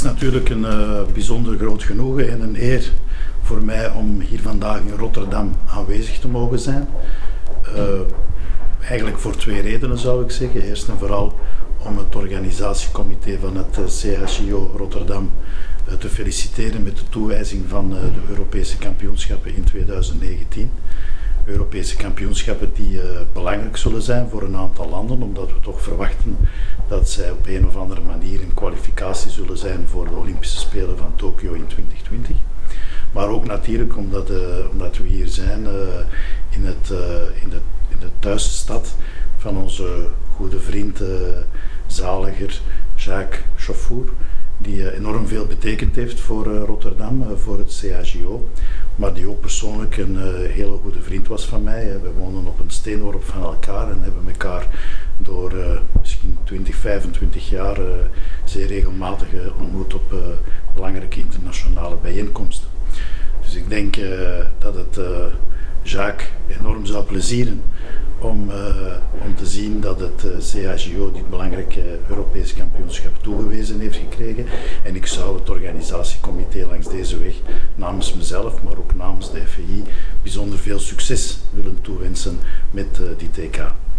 natuurlijk een bijzonder groot genoegen en een eer voor mij om hier vandaag in Rotterdam aanwezig te mogen zijn. Eigenlijk voor twee redenen zou ik zeggen. Eerst en vooral om het organisatiecomité van het CHJO Rotterdam te feliciteren met de toewijzing van de Europese kampioenschappen in 2019. Europese kampioenschappen die belangrijk zullen zijn voor een aantal landen, omdat we toch verwachten dat zij op een of andere manier een kwalificatie zullen zijn voor de Olympische Spelen van Tokio in 2020. Maar ook natuurlijk omdat we hier zijn in de thuisstad van onze goede vriend, zaliger Jacques Chauffour, die enorm veel betekend heeft voor Rotterdam, voor het CHJO, maar die ook persoonlijk een hele goede vriend was van mij. We woonden op een steenworp van elkaar en hebben elkaar door misschien 20, 25 jaar zeer regelmatig ontmoet op belangrijke internationale bijeenkomsten. Dus ik denk dat het Jacques enorm zou plezieren om te zien dat het CHJO dit belangrijke Europese kampioenschap toegewezen heeft gekregen. En ik zou het organisatiecomité langs deze weg namens mezelf, maar ook namens de FEI, bijzonder veel succes willen toewensen met die TK.